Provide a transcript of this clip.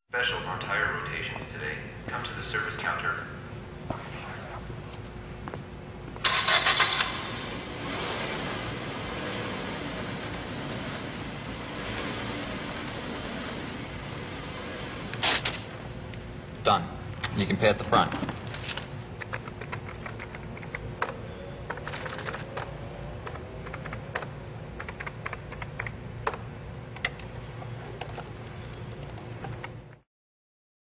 Specials on tire rotations today. Come to the service counter. Done. You can pay at the front.